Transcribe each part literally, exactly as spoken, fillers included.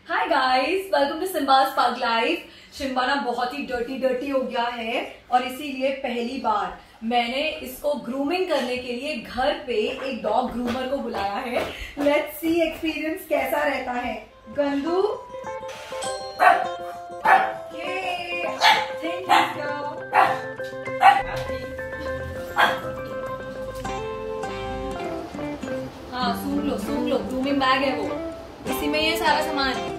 Hi guys, welcome to Simba's pug life. Simba ना बहुत ही dirty dirty हो गया है और इसीलिए पहली बार मैंने इसको ग्रूमिंग करने के लिए घर पे एक डॉग ग्रूमर को बुलाया है। लेट्स सी एक्सपीरियंस कैसा रहता है। गंदू हाँ, सूंघ लो सूंघ लो, ग्रूमिंग बैग है वो, इसी में ये सारा सामान है।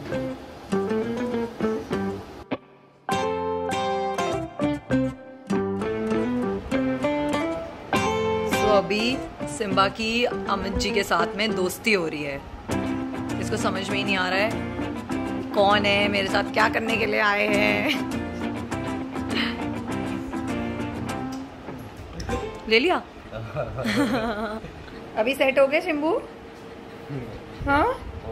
तो अभी सिम्बा की अमित जी के साथ में दोस्ती हो रही है। इसको समझ में ही नहीं आ रहा है कौन है, मेरे साथ क्या करने के लिए आए हैं। ले लिया। अभी सेट हो गए शिम्बू? हाँ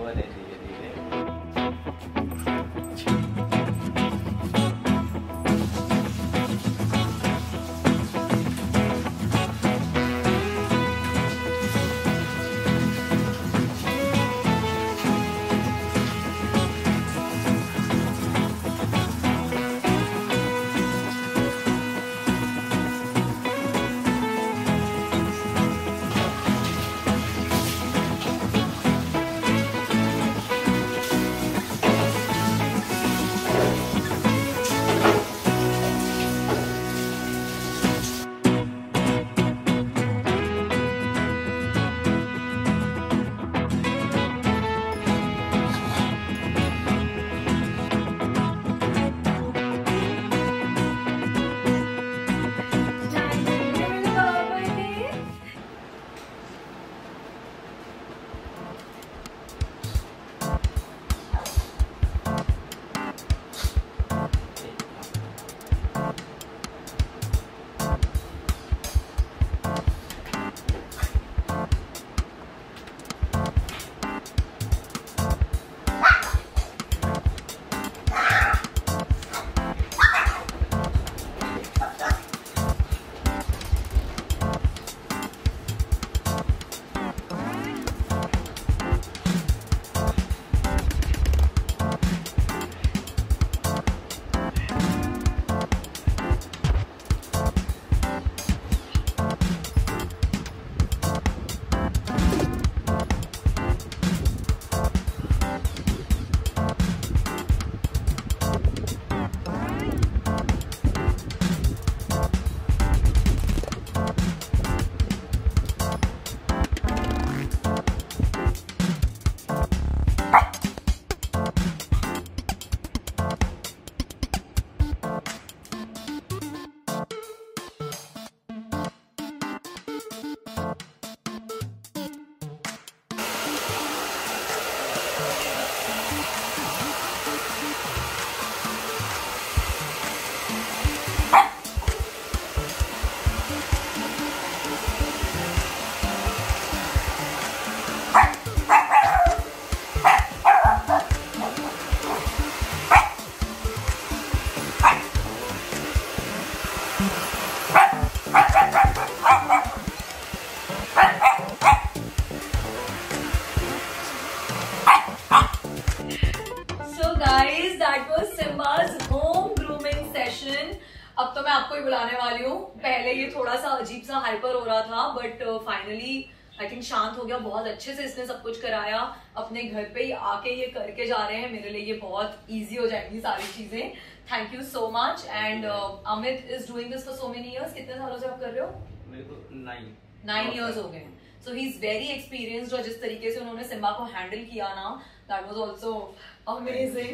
guys, that was Simba's home grooming session. अब तो मैं आपको ही बुलाने वाली हूँ। पहले ये थोड़ा सा अजीब सा हाइपर हो रहा था, बट फाइनली आई थिंक शांत हो गया। बहुत अच्छे से इसने सब कुछ कराया। अपने घर पे ही आके ये करके जा रहे हैं। मेरे लिए ये बहुत इजी हो जाएंगी सारी चीजें। Thank you so much. And Amit is doing this for so many years. कितने सालों से आप कर रहे हो? मेरे को नाइन नाइन इयर्स हो गए। So he is very experienced. और जिस तरीके से उन्होंने सिम्बा को हैंडल किया ना, that was also amazing.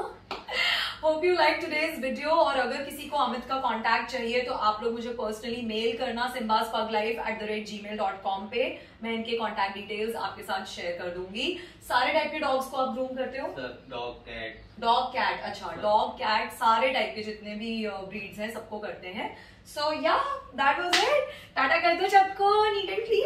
Hope you like today's video. और अगर किसी को अमित का कांटेक्ट चाहिए तो आप लोग मुझे पर्सनली मेल करना Simba's pug life at the rate G mail dot com पे। मैं इनके कांटेक्ट डिटेल्स आपके साथ शेयर कर दूंगी। सारे टाइप के डॉग्स को आप ग्रूम करते हो? डॉग कैट डॉग कैट अच्छा डॉग कैट सारे टाइप के जितने भी ब्रीड्स हैं सबको करते हैं। सो या दैट वाज इट। टाटा कर दो सबको नीट एंड क्लीन।